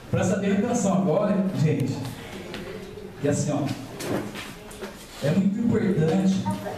Presta bem atenção agora, gente. E assim, ó. É muito importante.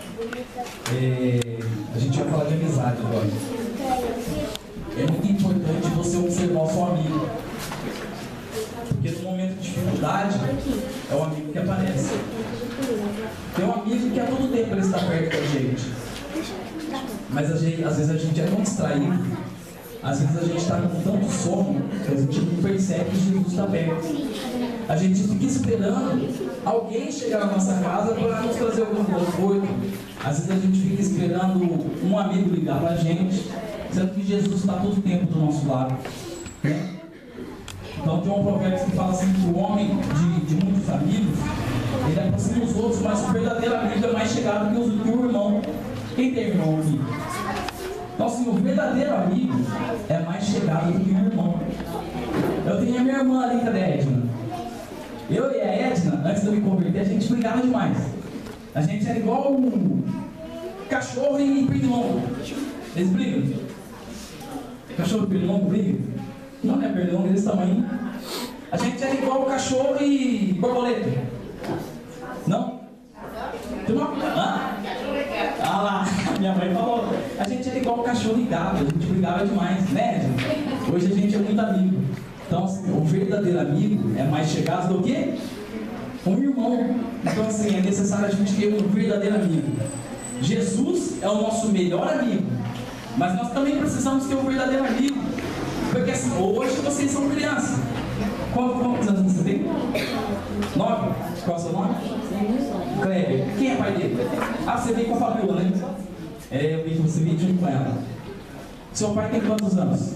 A gente vai falar de amizade agora. É muito importante você observar o seu amigo. Porque no momento de dificuldade, é o amigo que aparece. Tem um amigo que a todo tempo ele está perto da gente. Mas às vezes a gente é tão distraído, às vezes a gente está com tanto sono, que a gente não percebe que Jesus está perto. A gente fica esperando alguém chegar na nossa casa para nos trazer algum conforto. Às vezes a gente fica esperando um amigo ligar para a gente, sendo que Jesus está todo o tempo do nosso lado. Né? Então tem um provérbio que fala assim que o homem de muitos amigos, ele aproxima os outros, mas o verdadeiro amigo é mais chegado que o irmão. Quem tem irmão aqui? Então assim, o verdadeiro amigo é mais chegado do que o irmão. Eu tenho a minha irmã ali, cadê a Edna? Eu e a Edna, antes de eu me converter, a gente brigava demais. A gente era igual um cachorro e pernilongo. Eles brigam? Cachorro e pernilongo brigam? Não é pernilongo desse tamanho. A gente era igual cachorro e borboleta. Não? Tem uma... Ah lá, minha mãe falou. A gente era igual cachorro e gato, a gente brigava demais, né, gente? Hoje a gente é muito amigo. Então, assim, o verdadeiro amigo é mais chegado do que um irmão. Então, assim, é necessário a gente ter um verdadeiro amigo. Jesus é o nosso melhor amigo, mas nós também precisamos ter um verdadeiro amigo. Porque, assim, hoje vocês são crianças. Quantos anos você tem? 9? Qual é o seu nome? Kleber. Quem é pai dele? Ah, você veio com a Fabiola, né? Eu vi que você veio junto com ela. Seu pai tem quantos anos?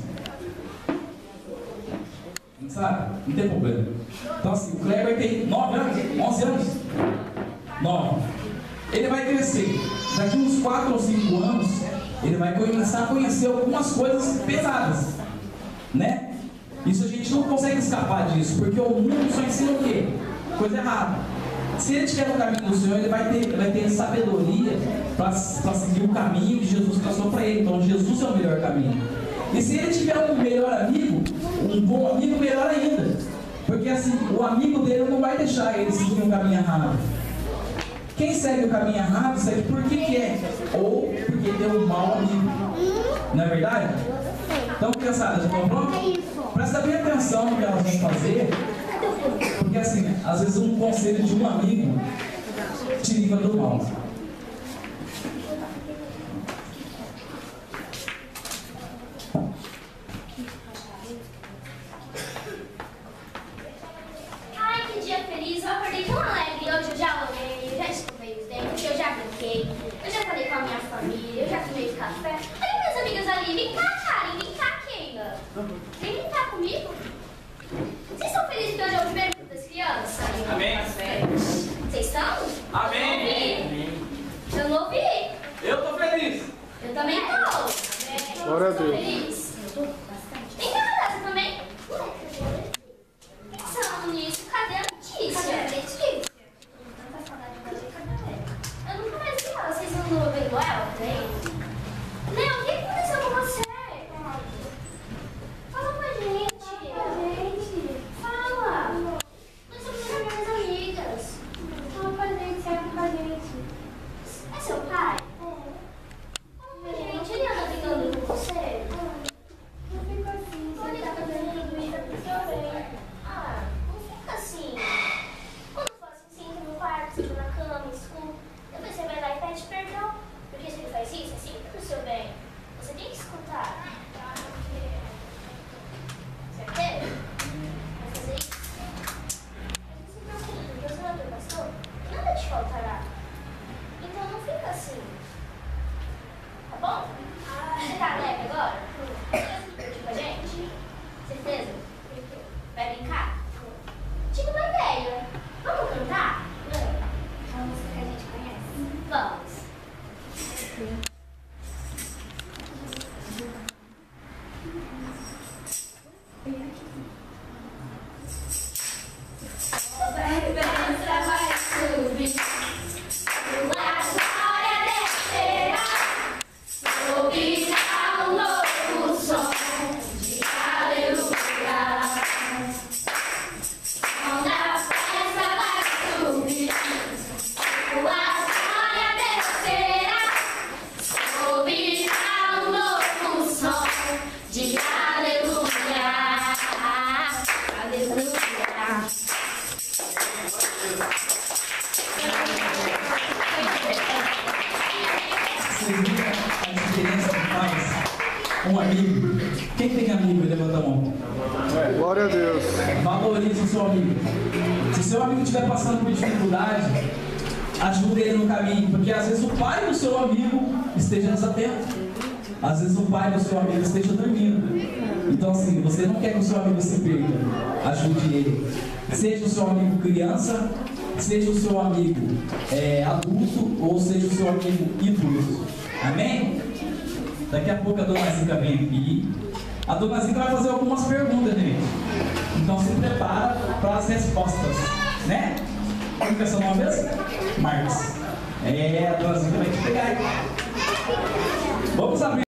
Não sabe? Não tem problema. Então assim, o Kleber tem 9 anos? 11 anos? 9. Ele vai crescer. Daqui uns 4 ou 5 anos, ele vai começar a conhecer algumas coisas pesadas. Né? Isso a gente não consegue escapar disso, porque o mundo só ensina o quê? Coisa errada. Se ele estiver no caminho do Senhor, ele vai ter sabedoria para seguir o caminho que Jesus traçou para ele. Então Jesus é o melhor caminho. E se ele tiver um melhor amigo, um bom amigo, melhor ainda. Porque assim, o amigo dele não vai deixar ele seguir um caminho errado. Quem segue o caminho errado, segue porque quer, ou porque tem um mau amigo. Não é verdade? Então, criançada, já estão prontos? Presta bem atenção no que elas vão fazer. Porque assim, às vezes um conselho de um amigo te livra do mal. Ai, que dia feliz, eu acordei tão alegre. Hoje eu já orei, eu já escovei os dentes, eu já brinquei, eu já falei com a minha família, eu já tomei café. Olha minhas amigas ali, vem cá, Karen, vem cá, Keila. Vem brincar comigo. Vocês estão felizes que hoje é o primeiro grupo das crianças? Amém. Vocês estão? Amém. Eu não ouvi. Eu tô feliz. Eu também tô. Glória a Deus. Feliz? Vem cá, Radassa, também. Pensando nisso, cadê a Letícia? Eu nunca mais vi ela. Vocês não vendo ela? Léo, o que aconteceu com você? Fala com a gente. Fala. Nós somos as minhas amigas. Fala com a gente, serve com a gente. É seu pai? Gente, ele anda brigando com você? amigo? Levanta a mão. Glória a Deus. Valorize o seu amigo. Se seu amigo estiver passando por dificuldade, ajude ele no caminho, porque às vezes o pai do seu amigo esteja desatento. Às vezes o pai do seu amigo esteja dormindo. Então assim, você não quer que o seu amigo se perca. Ajude ele. Seja o seu amigo criança, seja o seu amigo adulto, ou seja o seu amigo idoso. Amém? Daqui a pouco a dona Zica vem aqui. A dona Zica vai fazer algumas perguntas, gente. Então se prepara para as respostas, né? Como que é seu nome mesmo? Marcos. A dona Zica vai te pegar aqui. Vamos abrir.